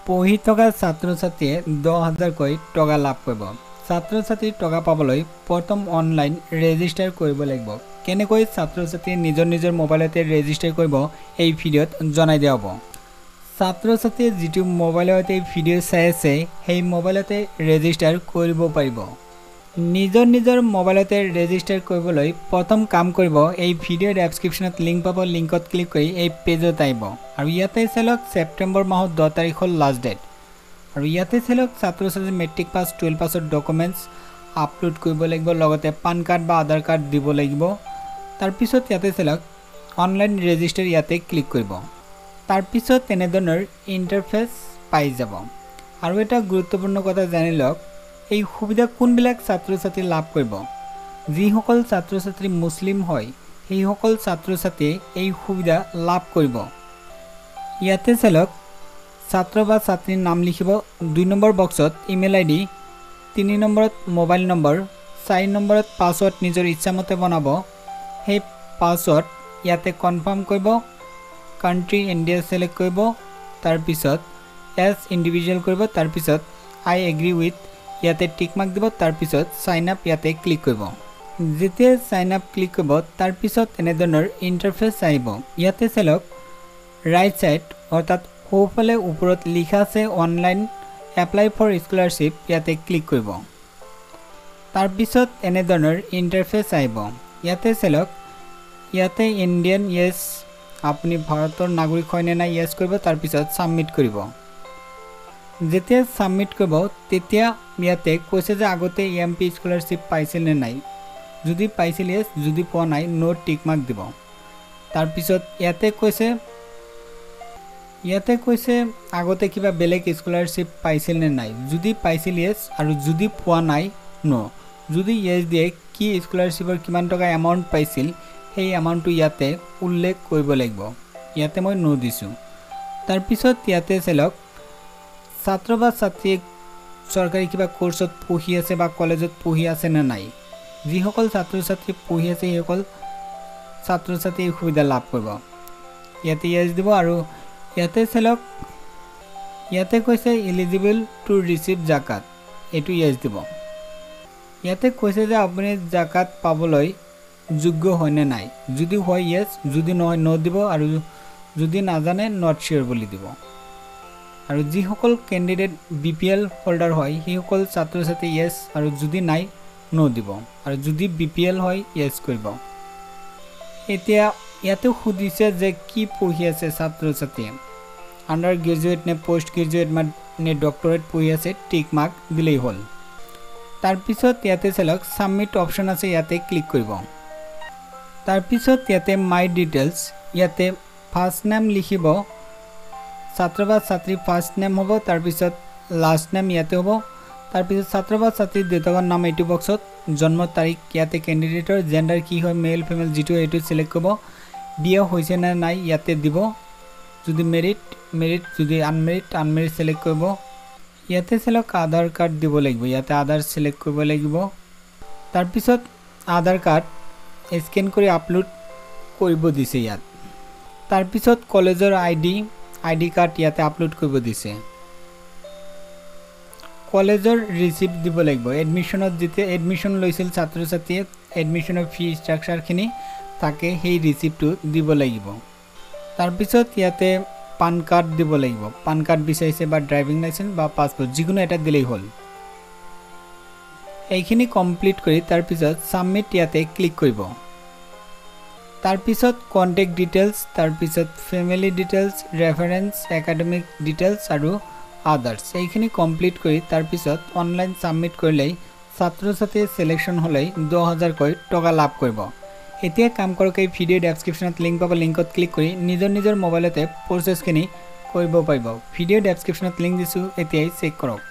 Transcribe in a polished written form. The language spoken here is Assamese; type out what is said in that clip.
পঢ়ি থকা ছাত্ৰ-ছাত্ৰীয়ে 10,000কৈ টকা লাভ কৰিব। ছাত্ৰ-ছাত্ৰীৰ টকা পাবলৈ প্ৰথম অনলাইন ৰেজিষ্টাৰ কৰিব লাগিব। কেনেকৈ ছাত্ৰ-ছাত্ৰীয়ে নিজৰ মোবাইলতে ৰেজিষ্টাৰ কৰিব এই ভিডিঅ'ত জনাই দিয়া হ'ব। ছাত্ৰ-ছাত্ৰীয়ে যিটো মোবাইলতে ভিডিঅ' চাই আছে সেই মোবাইলতে ৰেজিষ্টাৰ কৰিব পাৰিব। নিজৰ মোবাইলতে ৰেজিষ্টাৰ কৰিবলৈ প্ৰথম কাম কৰিব এই ভিডিঅ'ৰ ডেছক্ৰিপশ্যনত লিংক পাব, লিংকত ক্লিক কৰি এই পেজত আহিব আৰু ইয়াতে চালক ছেপ্টেম্বৰ মাহৰ 10 তাৰিখ হ'ল লাষ্ট ডেট আৰু ইয়াতে চালক ছাত্ৰ-ছাত্ৰী মেট্ৰিক পাছ 12 পাছৰ ডকুমেণ্টছ আপলোড কৰিব লাগিব, লগতে পান কাৰ্ড বা আধাৰ কাৰ্ড দিব লাগিব। তাৰপিছত ইয়াতে চালক অনলাইন ৰেজিষ্টাৰ ইয়াতে ক্লিক কৰিব। তাৰপিছত এনেধৰণৰ ইণ্টাৰফেচ পাই যাব আৰু এটা গুৰুত্বপূৰ্ণ কথা জানি লওক, এই সুবিধা কোনবিলাক ছাত্ৰ-ছাত্ৰী লাভ কৰিব। যিসকল ছাত্ৰ-ছাত্ৰী মুছলিম হয় সেইসকল ছাত্ৰ-ছাত্ৰীয়ে এই সুবিধা লাভ কৰিব। ইয়াতে চালক ছাত্ৰ বা ছাত্ৰীৰ নাম লিখিব, 2 নম্বৰ বক্সত ইমেইল আইডি, 3 নম্বৰত মোবাইল নম্বৰ, 4 নম্বৰত পাছৱৰ্ড নিজৰ ইচ্ছামতে বনাব। সেই পাছৱৰ্ড ইয়াতে কনফাৰ্ম কৰিব, কাণ্ট্ৰি ইণ্ডিয়া সিলেক্ট কৰিব, তাৰপিছত এজ ইণ্ডিভিজুৱেল কৰিব, তাৰপিছত আই এগ্ৰি উইথ ইয়াতে টিক মাৰ্ক দিব, তাৰপিছত সাইন আপ ইয়াতে ক্লিক কৰিব। যেতিয়া সাইন আপ ক্লিক কৰিব তাৰপিছত এনেধৰণৰ ইণ্টাৰফেচ আহিব। ইয়াতে চালক ৰাইট সাইড অৰ্থাৎ সোঁফালে ওপৰত লিখা আছে অনলাইন এপ্লাই ফৰ স্কলাৰশ্বিপ, ইয়াতে ক্লিক কৰিব। তাৰপিছত এনেধৰণৰ ইণ্টাৰফেচ আহিব। ইয়াতে চালক ইয়াতে ইণ্ডিয়ান য়েছ, আপুনি ভাৰতৰ নাগৰিক হয়নে নাই য়েছ কৰিব, তাৰপিছত ছাবমিট কৰিব। যেতিয়া ছাবমিট কৰিব তেতিয়া ইয়াতে কৈছে যে আগতে EMP স্কলাৰশ্বিপ পাইছিল নে নাই, যদি পাইছিল য়েছ, যদি পোৱা নাই নো টিক মাৰ্ক দিব। তাৰপিছত ইয়াতে কৈছে আগতে কিবা বেলেগ স্কলাৰশ্বিপ পাইছিল নে নাই, যদি পাইছিল য়েছ আৰু যদি পোৱা নাই নো। যদি য়েছ দিয়ে কি স্কলাৰশ্বিপৰ কিমান টকা এমাউণ্ট পাইছিল সেই এমাউণ্টটো ইয়াতে উল্লেখ কৰিব লাগিব। ইয়াতে মই নো দিছোঁ। তাৰপিছত ইয়াতে চালক ছাত্ৰ বা ছাত্ৰীয়ে চৰকাৰী কিবা কোৰ্চত পঢ়ি আছে বা কলেজত পঢ়ি আছে নে নাই। যিসকল ছাত্ৰ-ছাত্ৰী পঢ়ি আছে সেইসকল ছাত্ৰ-ছাত্ৰী এই সুবিধা লাভ কৰিব। ইয়াতে য়েছ দিব আৰু ইয়াতে চালক ইয়াতে কৈছে এলিজিবল টু ৰিচিভ জাকাত, এইটো য়েছ দিব। ইয়াতে কৈছে যে আপুনি জাকাত পাবলৈ যোগ্য হয়নে নাই, যদি হয় য়েছ, যদি নহয় নো দিব আৰু যদি নাজানে নট চিয়'ৰ বুলি দিব। আৰু যিসকল কেণ্ডিডেট BPL হোল্ডাৰ হয় সেইসকল ছাত্ৰ-ছাত্ৰী য়েছ আৰু যদি নাই নো দিব আৰু যদি BPL হয় য়েছ কৰিব। এতিয়া ইয়াতে সুধিছে যে কি পঢ়ি আছে ছাত্ৰ-ছাত্ৰীয়ে, আণ্ডাৰ গ্ৰেজুৱেট নে পোষ্ট গ্ৰেজুৱেট নে ডক্টৰেট পঢ়ি আছে, টিক মাৰ্ক দিলেই হ'ল। তাৰপিছত ইয়াতে চালক ছাবমিট অপশ্যন আছে, ইয়াতে ক্লিক কৰিব। তাৰপিছত ইয়াতে মাই ডিটেইলছ, ইয়াতে ফাৰ্ষ্ট নেম লিখিব, ছাত্ৰ বা ছাত্ৰীৰ ফাৰ্ষ্ট নেম হ'ব, তাৰপিছত লাষ্ট নেম ইয়াতে হ'ব। তাৰপিছত ছাত্ৰ বা ছাত্ৰীৰ দেউতাকৰ নাম এইটো বক্সত, জন্ম তাৰিখ ইয়াতে কেণ্ডিডেটৰ, জেণ্ডাৰ কি হয় মেল ফিমেল যিটো এইটো চিলেক্ট কৰিব, বিয়া হৈছে নে নাই ইয়াতে দিব, যদি মেৰিড যদি আনমেৰিড চিলেক্ট কৰিব। ইয়াতে চালক আধাৰ কাৰ্ড দিব লাগিব, ইয়াতে আধাৰ চিলেক্ট কৰিব লাগিব। তাৰপিছত আধাৰ কাৰ্ড স্কেন কৰি আপলোড কৰিব দিছে ইয়াত। তাৰপিছত কলেজৰ আইডি কাৰ্ড ইয়াতে আপলোড কৰিব দিছে। কলেজৰ ৰিচিপ্ট দিব লাগিব, এডমিশ্যনত যেতিয়া এডমিশ্যন লৈছিল ছাত্ৰ-ছাত্ৰীয়ে এডমিশ্যনৰ ফি ষ্ট্ৰাকচাৰখিনি থাকে সেই ৰিচিপ্টটো দিব লাগিব। তাৰপিছত ইয়াতে পান কাৰ্ড দিব লাগিব, পান কাৰ্ড বিচাৰিছে বা ড্ৰাইভিং লাইচেঞ্চ বা পাছপৰ্ট যিকোনো এটা দিলেই হ'ল। এইখিনি কমপ্লিট কৰি তাৰপিছত ছাবমিট ইয়াতে ক্লিক কৰিব। তাৰপিছত কণ্টেক্ট ডিটেইলছ, তাৰপিছত family details, reference, academic details আৰু আদাৰ্ছ, এইখিনি কমপ্লিট কৰি তাৰপিছত অনলাইন ছাবমিট কৰিলেই ছাত্ৰ-ছাত্ৰীৰ চিলেকশ্যন হ'লেই 10,000কৈ টকা লাভ কৰিব। এতিয়া কাম কৰক, এই ভিডিঅ' ডেছক্ৰিপশ্যনত লিংক পাব, লিংকত ক্লিক কৰি নিজৰ মোবাইলতে প্ৰচেছখিনি কৰিব পাৰিব। ভিডিঅ' ডেছক্ৰিপশ্যনত লিংক দিছোঁ, এতিয়াই চেক কৰক।